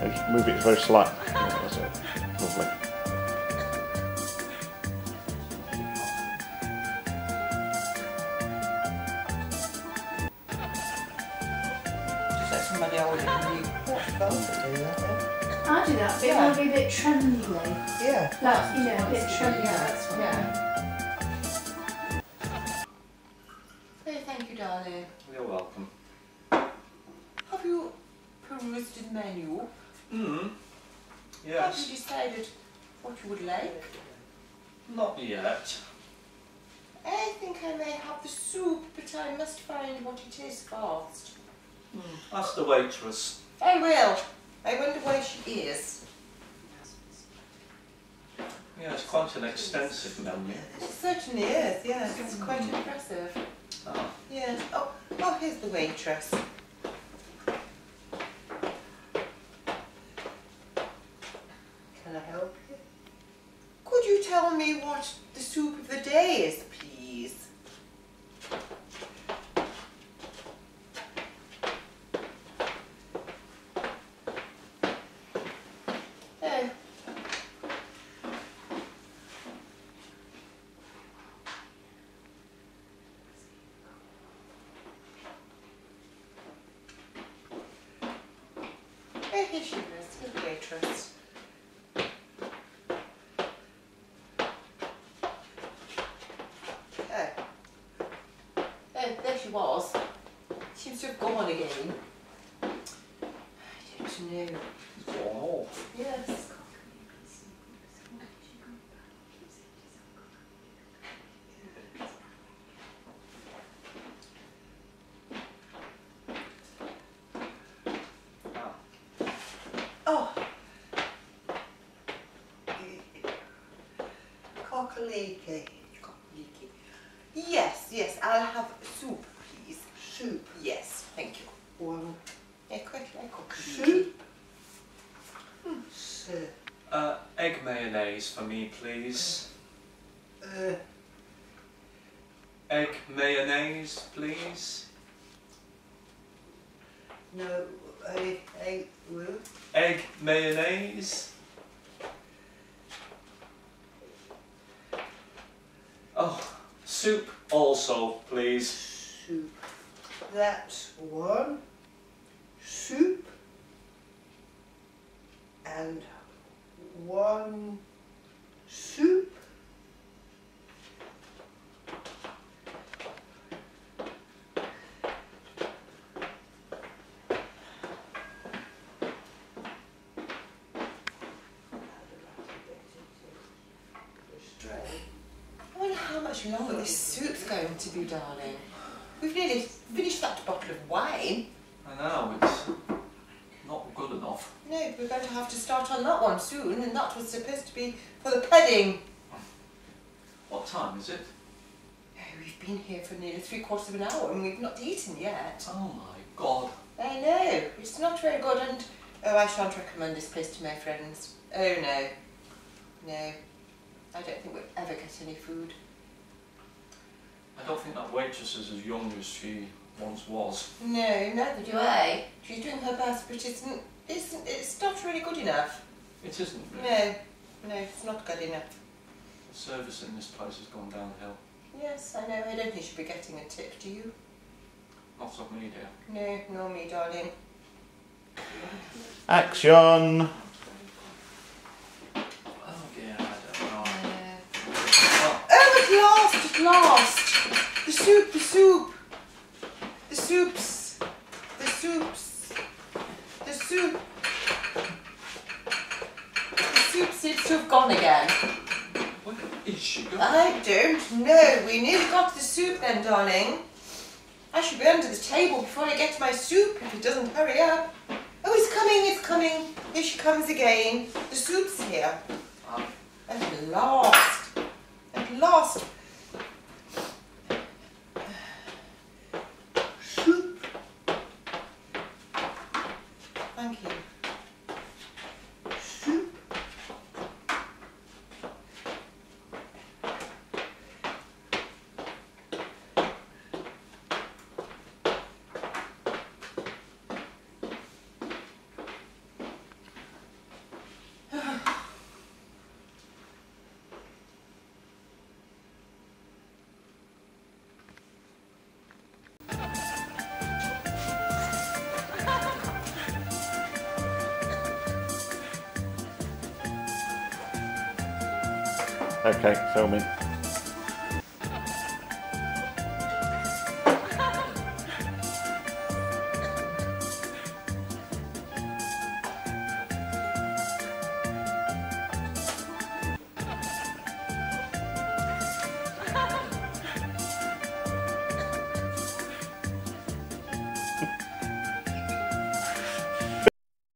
Just move it very slightly. Yeah, that's it. Lovely. Just let somebody hold it and you do that. I do that, but it will be a bit trembly. Yeah. Like, you know, a bit trembly. Yeah, that's fine. Yeah. Oh, thank you, darling. You're welcome. Have you perused the menu? Have Yes. you decided what you would like? Not yet. I think I may have the soup, but I must find what it is first. Ask the waitress. I will. I wonder where she is. Yeah, it's quite an extensive menu. It certainly is, yes. It's quite impressive. Ah, Yes. Oh, here's the waitress. Can I help you? Could you tell me what the soup of the day is, please? Oh. Oh, here she is, here's the waitress. Oh, there she was. Seems to have gone again. I don't know. it's gone off. Yes. Ah, Oh. Cockleaky. Yes, yes, I'll have soup, please. Soup? Yes, thank you. One. Yeah, quite like cockleaky. Soup? Soup. egg mayonnaise for me, please. Egg mayonnaise, please. No, will. Egg mayonnaise. Oh, soup also, please. Soup. That's one. Soup. And one soup. I wonder how much longer this soup's going to be, darling. We've nearly finished that bottle of wine. I know, it's not good enough. No, we're going to have to start on that one soon, and that was supposed to be for the pudding. What time is it? Oh, we've been here for nearly 3/4 of an hour and we've not eaten yet. Oh my God. I know, it's not very good, and I shan't recommend this place to my friends. Oh no. No. I don't think we'll ever get any food. I don't think that waitress is as young as she once was. No, neither do I. She's doing her best, but it's not really good enough. It isn't really. No, it's not good enough. The service in this place has gone downhill. Yes, I know, I don't think she'll be getting a tip, do you? Not of me, dear. No, nor me, darling. Action! Oh dear, I don't know. Oh, at last! The soup! The soup seems to have gone again. Where is she going? I don't know. We nearly got the soup then, darling. I should be under the table before I get to my soup if it doesn't hurry up. Oh, it's coming. Here she comes again. The soup's here. At last. Soup. Thank you. Soup. Okay, filming.